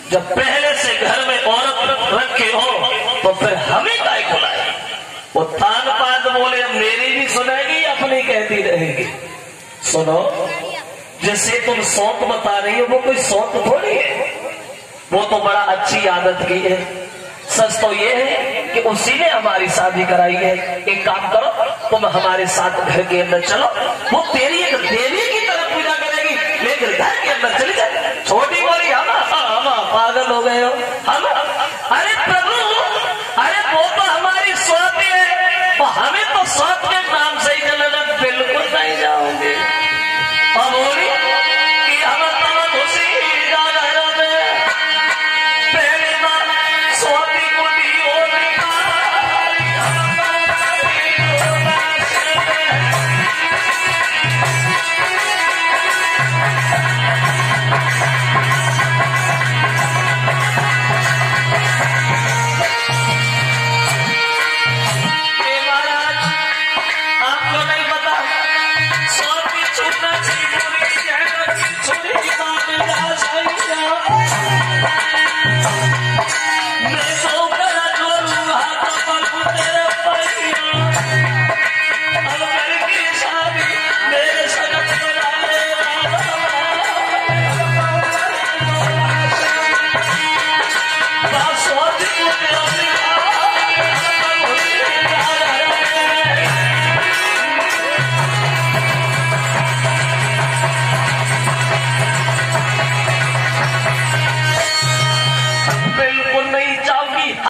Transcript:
जब पहले से घर में औरत रखे हो तो फिर हमें काय बुलाए। वो तान पाद बोले मेरी भी सुनेगी अपनी कहती रहेगी। सुनो, जैसे तुम सौत बता रही हो वो कोई सौत थोड़ी है, वो तो बड़ा अच्छी आदत की है। सच तो ये है कि उसी ने हमारी शादी कराई है। एक काम करो, तुम हमारे साथ घर के अंदर चलो, वो तेरी एक देवी की तरह पूजा करेगी, लेकिन घर के अंदर चली जाए। छोटी बोली हम पागल हो गए हो, हम